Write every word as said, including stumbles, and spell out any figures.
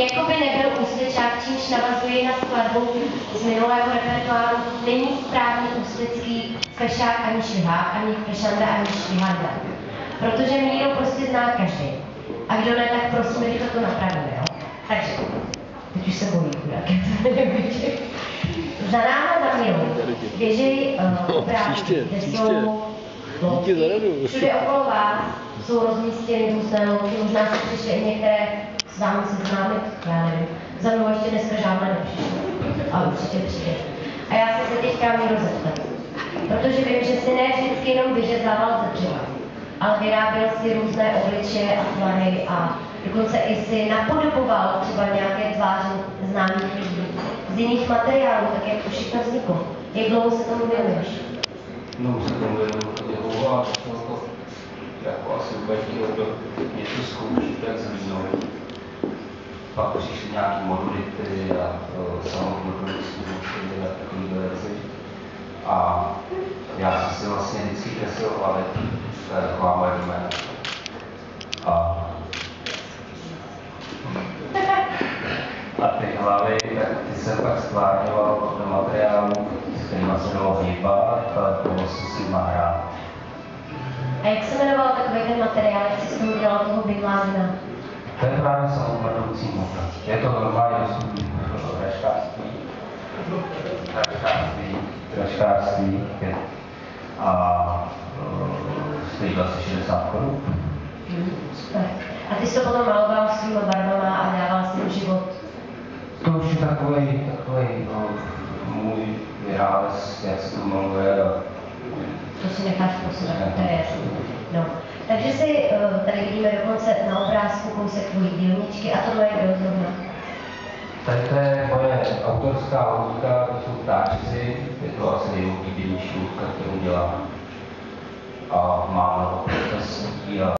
jakoby nebyl úsvědčák, čímž navazuji na skladbu z minulého repertoáru. Není správný úsvědský fešák ani švihák, ani fešanda, ani švihanda. Protože míru prostě zná každý. A kdo ne, tak prosím, rychle to napravíme, jo? Takže, teď už se bojí, chudák, za náma za Mírou běží uh, obrázky, kde jsou louky. Všude okolo vás jsou rozmístěny různé louky, možná se přišly i některé s vámi seznámit, já nevím. Za mnou ještě dneska žádná nepřišla, ale určitě přijde. A já se se teďka Míru zeptat, protože vím, že si ne vždycky jenom vyřezával ze dřeva, ale vyráběl si různé obličeje a tvary a dokonce i si napodoboval třeba nějaké tváře známých lidí z jiných materiálů, tak jak to všechno vzniklo. Jak dlouho se tomu věnuješ? No, se tomu věnuju dlouho a začalo to jako asi úplně do něco zkoušet, tak s hlínou. Pak přišly nějaké modulity a samotnou zkoušely a takovýhle věci. A já jsem si vlastně vždycky kreslil hlavy, to je taková moje doména. A A ty hlavy, tak ty jsem pak stvárňoval do materiálu, s kterým se dalo hýbat, a toho jsem si má hrát. A jak se jmenoval takový ten materiál, jak jsi s tomu dělal toho Bingládina? To je právě samopadoucí moka. Je to normálně dostupný reškářství, reškářství, reškářství a stojí asi šedesát korun. Hmm, super. A ty jsi to potom maloval svýma barvama a dával si jim život? To už je takový, takový no, můj vyrález, jak se to maluje. A... To si necháš posouvat, to je jasný. No. Takže si tady vidíme dokonce na obrázku kousek tvojí dílničky a tohle je kdo zrovna? Tady to je moje autorská loutka, to jsou ptáčci, je to asi nejoblíbenější loutka, kterou dělám. A mám profesní a